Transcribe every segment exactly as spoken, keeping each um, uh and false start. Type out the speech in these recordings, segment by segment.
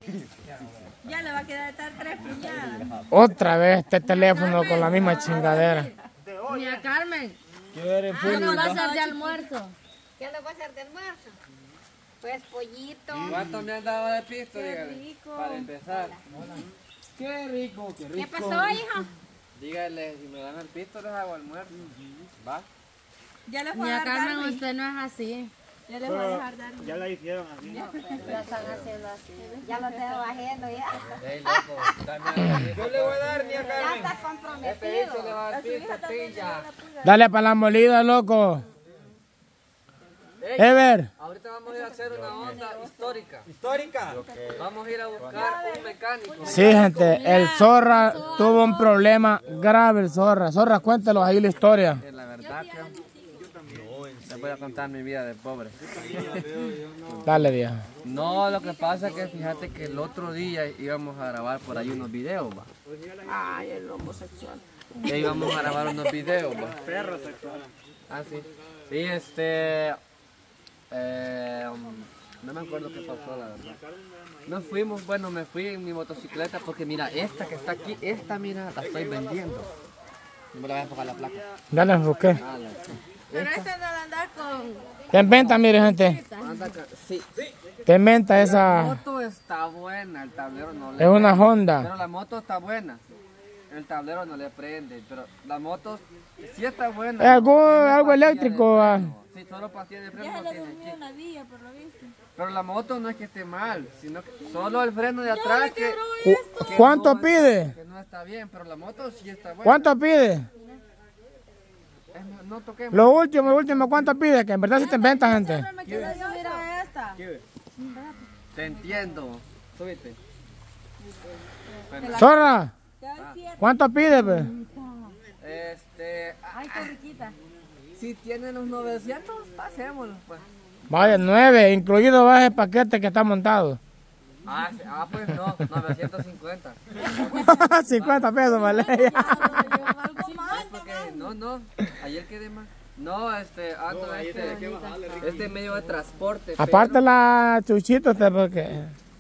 Ya le va a quedar estar tres puñadas. Otra vez este teléfono con la misma chingadera. Mira, Carmen. ¿Qué ¿Qué le va a hacer de almuerzo? ¿Qué le voy a hacer de almuerzo? Pues pollito. ¿Cuánto me han dado de pisto, Qué dígale? rico. Para empezar. Qué rico, qué rico. ¿Qué pasó, hijo? Dígale, si me dan el pisto les hago almuerzo. ¿Va? Ya les voy a Mira, dar Carmen, Darwin. usted no es así. Ya les voy a dejar Darwin. Ya la hicieron así. Ya están haciendo así. Ya lo tengo haciendo ya. Ey, loco, dame yo le voy a dar ni a Ya Carmen. está Este comprometido. bicho le va a dar pisto, pilla. Dale para la molida, loco. Ever. Ahorita vamos a ir a hacer una onda histórica. ¿Histórica? Vamos a ir a buscar un mecánico. Sí, gente, el Zorra tuvo un problema grave, el Zorra. Zorra, cuéntanos ahí la historia. Es la verdad que les voy a contar mi vida de pobre. Dale, vieja. No, lo que pasa es que fíjate que el otro día íbamos a grabar por ahí unos videos, va. Ay, el homosexual. Ya íbamos a grabar unos videos, va. Perro sexual. Ah, sí. Sí, este... Eh, um, no me acuerdo qué pasó, la verdad. Nos fuimos, bueno, me fui en mi motocicleta porque mira, esta que está aquí, esta mira, la estoy vendiendo. No me la voy a enfocar la placa. Dale, enfoque. Ah, la- Pero este no lo anda con... Te inventa, mire, gente. Anda acá. Sí, Te inventa la esa. moto está buena, el tablero no le Es una prende. Honda. Pero la moto está buena. El tablero no le prende, pero la moto sí está buena. Es algo, Tiene algo pastilla de eléctrico. ah. freno. Sí, solo pastilla de freno Ya no se le tiene durmió aquí. la vía, por lo visto. Pero la moto no es que esté mal, sino que solo el freno de atrás que, Cu- ¿Cuánto no, pide? que no está bien, pero la moto sí está buena. ¿Cuánto pide? Es- no toquemos. Lo último, lo último, ¿cuánto pide? Que en verdad sí te inventa, gente. Me quedé yo, mira esta. Te entiendo. Súbete. Zorra, Te doy siete. ¿cuánto pide, pues? Este, Ay, qué riquita. si tienen los novecientos, pasémoslos, pues. Vaya, nueve, incluido va el paquete que está montado. Ah, sí, ah, pues no, novecientos cincuenta. cincuenta pesos, vale. Algo más. Porque, no, no, ayer quedé más. No, este, ando este, este medio de transporte. Aparte pero la chuchito, usted, porque...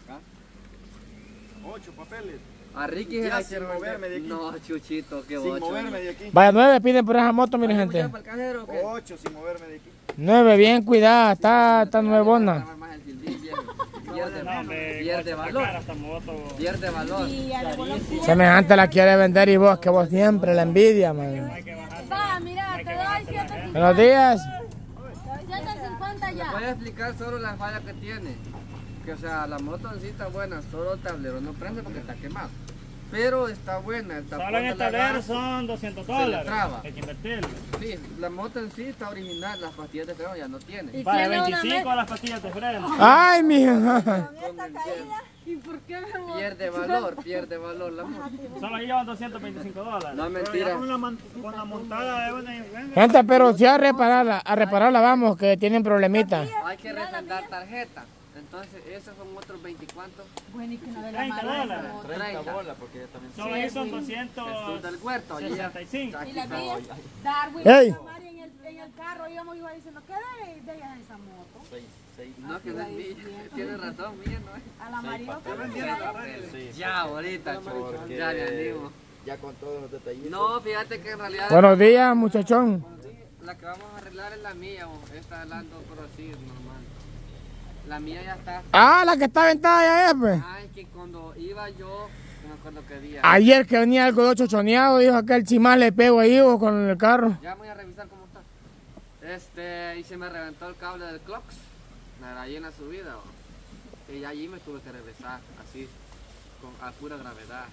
Ocho papeles. a Ricky se Ya la sin quiero moverme de vender. aquí. No, Chuchito, qué Sin bocho. moverme de aquí. Vaya, nueve piden por esa moto, mire, ¿Vamos ya gente. para el cajero o qué? Ocho sin moverme de aquí. Nueve, bien cuidada, está, está nuevona. Agarra más el fildín, viejo. Pierde, No, hombre, pierde valor. esta moto. Pierde valor. Y ya le voló su- Semejante la quiere vender y vos, que vos siempre la envidia, man. Va, mira, te doy siete Buenos días. cincuenta ya. Voy a explicar solo la falla que tiene. Que o sea, la moto en sí está buena, solo el tablero no prende porque está quemado. Pero está buena. El tapón Solo en de el la tablero gas- son doscientos Se le dólares. traba. Hay que invertirlo. Sí, la moto en sí está original, las pastillas de freno ya no tiene. Y Vale, tiene una veinticinco me- a las pastillas de freno. Ay, mija. Con esta caída. ¿Y por qué me voy? Pierde valor, pierde valor la moto. Solo llevan doscientos veinticinco dólares. No, Pero mentira. ya Con la, man- con la montada de una... Gente, pero si a repararla, a repararla vamos, que tienen problemitas. Hay que refrendar tarjeta. Entonces, esos son otros veinticuantos. Bueno, y que no de la treinta mala dólares. treinta. Solo ahí son Estos doscientos del huerto, allí ya. sesenta y cinco. Y la mía, Darwin, Ey. y Mari en el, en el carro íbamos iba diciendo, ¿qué de, de ella es esa moto? No, que no es mía. Tiene razón, mía, ¿no es? A la María que Ya, ahorita, chucho. Ya le animo. Ya con todos los detallitos. No, fíjate que en realidad Buenos días, muchachón. la que vamos a arreglar es la mía, o esta hablando pero así, normal. La mía ya está. Ah, la que está aventada ya es, pues. Ay, que cuando iba yo, no me acuerdo qué día. Ayer que venía algo de chochoneado, dijo aquel chimán le pego ahí vos, con el carro. Ya voy a revisar cómo está. Este, y se me reventó el cable del clocks. Ahí en la subida. ¿O? Y ya allí me tuve que regresar, así, con, a pura gravedad.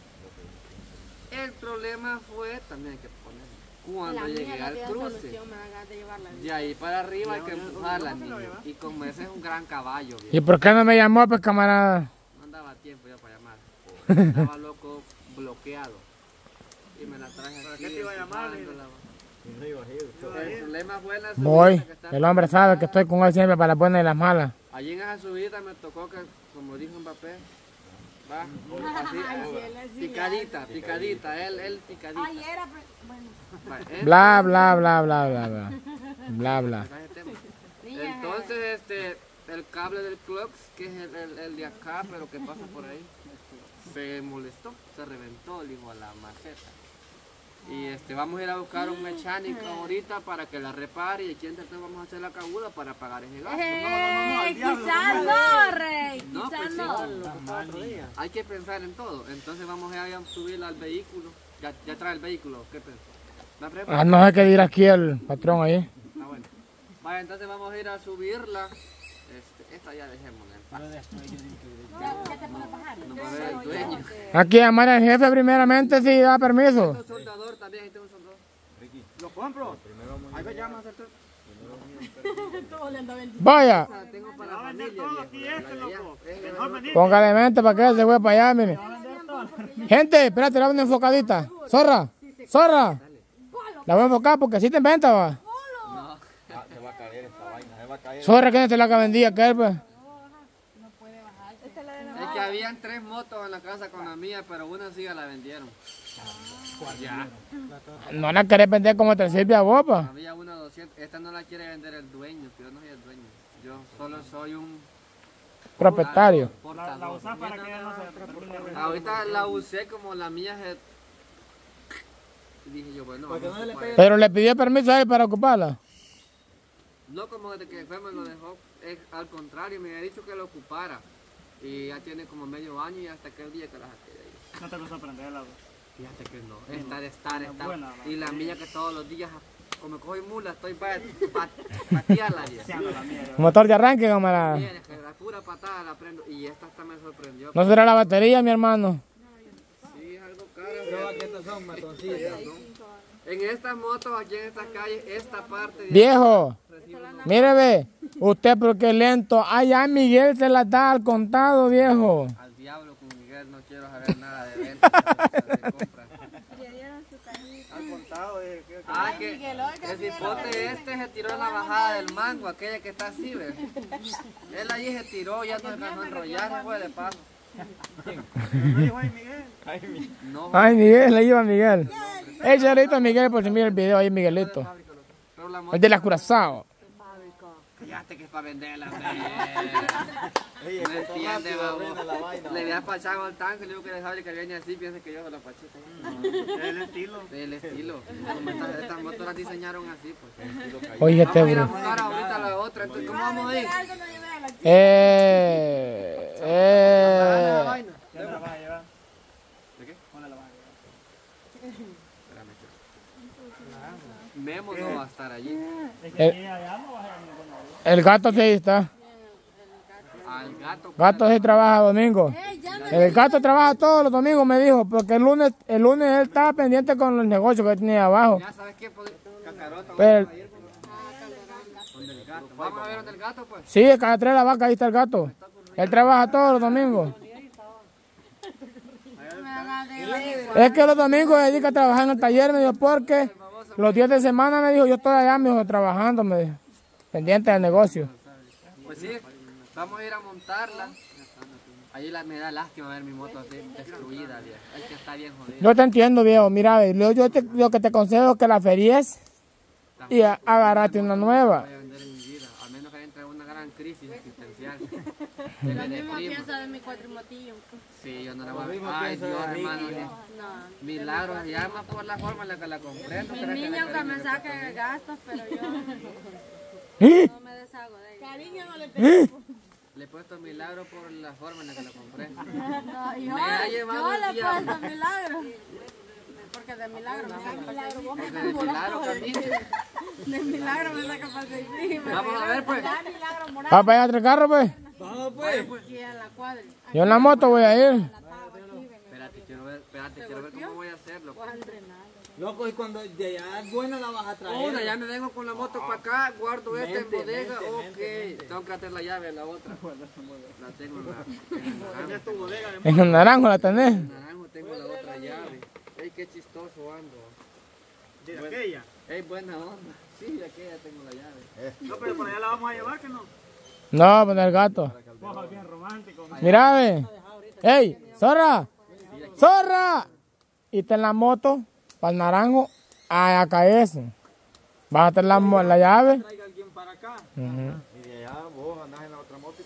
El problema fue, también hay que poner, cuando llegué al cruce. De ahí para arriba hay que empujarla, niño. Y como ese es un gran caballo, viejo. ¿Y por qué no me llamó, pues, camarada? No andaba tiempo ya para llamar. Estaba loco, bloqueado. Y me la traje aquí. qué te iba a llamar? empujándola, va. El problema fue la subida Voy. que está- El hombre sabe que estoy con él siempre para las buenas y las malas. Allí en esa subida me tocó que, como dijo Mbappé, va, así, eh, picadita, picadita, él, él picadita. Ay, era, pero- bueno. Va, él- Bla, bla, bla, bla, bla, bla. Bla, bla. Entonces, este, el cable del Clocks, que es el, el, el de acá, pero que pasa por ahí, se molestó, se reventó el hijo a la maceta. Y este, vamos a ir a buscar un mecánico ahorita para que la repare y aquí entre todos vamos a hacer la cabuda para pagar ese gasto. ¡Eh! Quizás no, Rey. No, Quizás pues sí, no. hay que pensar en todo. Entonces vamos a ir a subirla al vehículo. Ya, ya trae el vehículo, ¿qué pensó? ¿La prepara? Ah, no sé qué dirá aquí el patrón ahí. Ah, bueno. Vaya, entonces vamos a ir a subirla. Este, esta ya dejémosla en paz. No me ve el dueño. Aquí llamar al jefe primeramente si da permiso. Este es un soldador también, este es un soldador. ¿Lo compro? Ahí me llamas a hacer. Vaya, O sea, tengo para Va la a vender familia. todo aquí viejo, este, para allá. loco. Es que Mejor venir. póngale mente para que se fue para allá, mire. Va a vender todo. Gente, espérate, la voy a enfocadita. Zorra, zorra. La voy a enfocar porque así te inventa, va. Zorra, ¿quién te la que vendía aquel, pues? Es que habían tres motos en la casa con la mía, pero una sí ya la vendieron. Ya. No la querés vender como te sirve a vos, pa. Había una doscientos. Esta no la quiere vender el dueño, que yo no soy el dueño. Yo solo soy un Propietario. La, portador. la usás para que ella no se termine de Ahorita la usé como la mía se... Y dije yo, bueno, vamos a ocupar. Pero le pidió permiso a él para ocuparla. No como desde que fue me lo dejó, es, al contrario, me había dicho que lo ocupara. Y ya tiene como medio año y hasta aquel día que la saqué de ahí. No te gusta prenderla. Fíjate que no, estar, estar, estar. buena, Y la mía que todos los días, como cojo mula, estoy para patearla. Se anda la mía. Motor de arranque, camarada. Mira, que la pura patada la prendo y esta hasta me sorprendió. No será la batería, mi hermano. Sí, es algo caro. Aquí estas son matoncillas. En estas motos, aquí en estas calles, esta parte de Viejo, recibe unos- mire, ve. Usted porque es lento. Allá Miguel se la da al contado, viejo. al diablo con Miguel, no quiero saber nada de venta, de compra. Al contado. eh, que- que- Ah, que el cipote este se tiró en la bajada del mango, aquella que está así, ¿ves? Él allí se tiró, ya no alcanzó a enrollar, fue de paso. ¿No dijo ahí Miguel? No, Ay, Miguel, le iba a Miguel. Échale ahorita a Miguel por si mira el video ahí, Miguelito. pero la moto, El de la Curazao. fíjate que es para venderla, hombre. No entiende, babo. Le había pachado al tanque, le digo que le sabe que viene así, piensa que yo se la pachita. Es el estilo. Del estilo. Como estas, estas motos las diseñaron así, pues. Oye, Vamos a ir este a bro. buscar ahorita la otra, entonces, ¿cómo vamos a ir? Eh, La eh. vaina. ¿Dónde la vas a llevar? ¿De qué? ¿Dónde la vas a llevar? Espérame, que- Memo no va a estar allí. Es que Eh. aquí allá no vas a venir con nadie. El gato sí está. Al gato. Gato sí trabaja domingo. El gato trabaja todos los domingos, me dijo, porque el lunes, el lunes él estaba pendiente con los negocios que tenía abajo. Ya sabes qué, pues, Cacarota, Pero- vamos a ir con donde el gato. Vamos a ver donde el gato, pues. Sí, cada tres la vaca, ahí está el gato. Él trabaja todos los domingos. Es que los domingos se dedica a trabajar en el taller, me dijo, porque los días de semana, me dijo, yo estoy allá, me dijo, trabajando, me dijo, pendiente del negocio. Pues sí, vamos a ir a montarla. Ahí la, me da lástima ver mi moto así destruida, viejo. Es que está bien jodida. Yo te entiendo, viejo, mira, ve, yo, yo te, lo que te aconsejo es que la feries y a- agarrate una nueva. Voy a vender en mi vida, al menos que entre en una gran crisis existencial. Que Lo me mismo deprima. pienso de mi cuatrimotillo. Sí, yo no la voy a... Ay, Dios, hermano. No. Milagro se llama por la forma en la que la compré. ¿No Mi crees que niño le que me cariño saque gastos, pero yo ¿Eh? no me deshago de ella. Cariño no le Le he puesto milagro por la forma en la que la compré. No, yo, Me ha llevado yo el le he diablo. puesto milagro. Porque de milagro me saca para el Porque de milagro también. De milagro me saca para el Vamos a ver, pues. milagro moral. ¿Vas para allá a otro carro, pues? Aquí en la cuadra. Yo en la moto voy a ir. Espérate, quiero ver, espérate, quiero ver cómo voy a hacerlo. Loco, y cuando de allá es buena la vas a traer. Una, ya me vengo con la moto para acá, guardo esta en bodega, ok. Tengo que hacer la llave a la otra. La tengo en la, en el naranjo. En el naranjo la tenés. En el naranjo tengo la otra llave. Ey, qué chistoso ando. De aquella. Ey, buena onda. Sí, aquí ya tengo la llave. No, pero por allá la vamos a llevar, que no. No, pues el gato. Coja bien romántico. Mira, ve. ¡Ey! ¡Zorra! ¡Zorra! Y está en la moto, para el naranjo, a caerse. Vas a tener la, mo- la llave. Traiga alguien para acá. Ujú. Y de allá vos andás en la otra moto.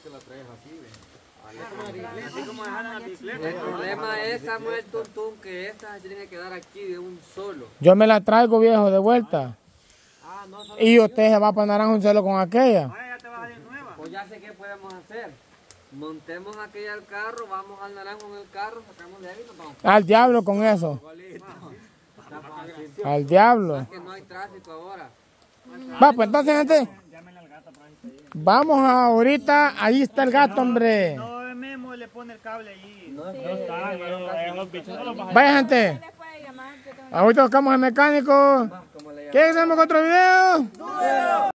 Así como dejar la bicicleta. El problema es, Samuel Tuntún, que esta se tiene que quedar aquí de un solo. Yo me la traigo, viejo, de vuelta. Y usted se va para Naranjo un solo con aquella. Ahora ya te va a salir nueva. Pues ya sé qué podemos hacer. Montemos aquella al carro, vamos al Naranjo en el carro, sacamos de ahí y nos vamos. Al diablo con eso. Está fácil. Al diablo. Es que no hay tráfico ahora. Va, pues entonces, gente. Vamos a ahorita. Ahí está el gato, hombre. No, Memo le pone el cable allí. No, No está, no, los bichos no los vas a Vaya, gente. Ahorita buscamos al mecánico. ¿Qué hacemos con otro video?